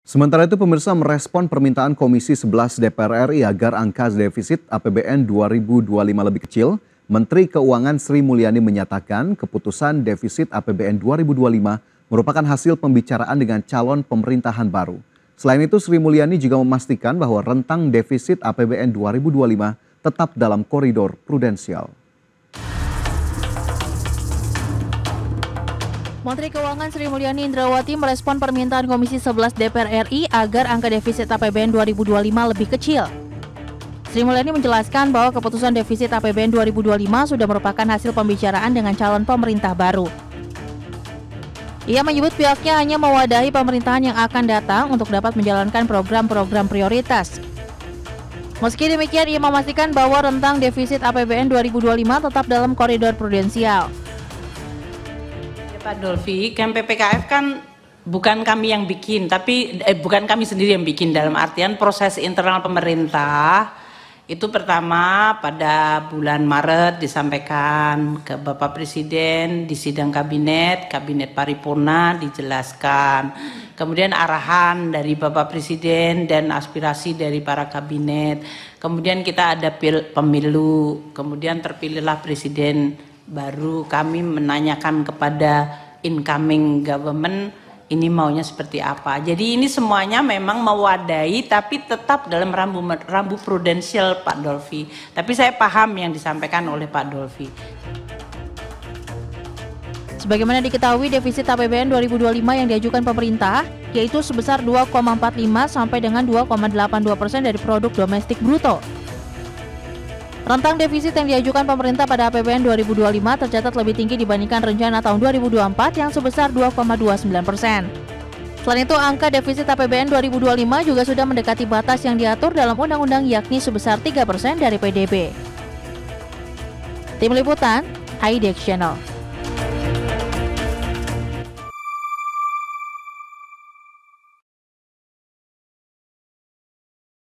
Sementara itu pemirsa merespon permintaan Komisi 11 DPR RI agar angka defisit APBN 2025 lebih kecil, Menteri Keuangan Sri Mulyani menyatakan keputusan defisit APBN 2025 merupakan hasil pembicaraan dengan calon pemerintahan baru. Selain itu Sri Mulyani juga memastikan bahwa rentang defisit APBN 2025 tetap dalam koridor prudensial. Menteri Keuangan Sri Mulyani Indrawati merespon permintaan Komisi 11 DPR RI agar angka defisit APBN 2025 lebih kecil. Sri Mulyani menjelaskan bahwa keputusan defisit APBN 2025 sudah merupakan hasil pembicaraan dengan calon pemerintah baru. Ia menyebut pihaknya hanya mewadahi pemerintahan yang akan datang untuk dapat menjalankan program-program prioritas. Meski demikian, ia memastikan bahwa rentang defisit APBN 2025 tetap dalam koridor prudensial. Pak Dolfi, KMPPKF kan bukan kami yang bikin, tapi bukan kami sendiri yang bikin, dalam artian proses internal pemerintah itu pertama pada bulan Maret disampaikan ke Bapak Presiden di sidang kabinet paripurna dijelaskan. Kemudian arahan dari Bapak Presiden dan aspirasi dari para kabinet. Kemudian kita ada pemilu, kemudian terpilihlah Presiden baru. Kami menanyakan kepada incoming government ini maunya seperti apa. Jadi ini semuanya memang mewadahi tapi tetap dalam rambu prudensial Pak Dolfi. Tapi saya paham yang disampaikan oleh Pak Dolfi. Sebagaimana diketahui, defisit APBN 2025 yang diajukan pemerintah yaitu sebesar 2,45 sampai dengan 2,82% dari produk domestik bruto. Rentang defisit yang diajukan pemerintah pada APBN 2025 tercatat lebih tinggi dibandingkan rencana tahun 2024 yang sebesar 2,29%. Selain itu, angka defisit APBN 2025 juga sudah mendekati batas yang diatur dalam undang-undang yakni sebesar 3% dari PDB. Tim Liputan, HiDex Channel.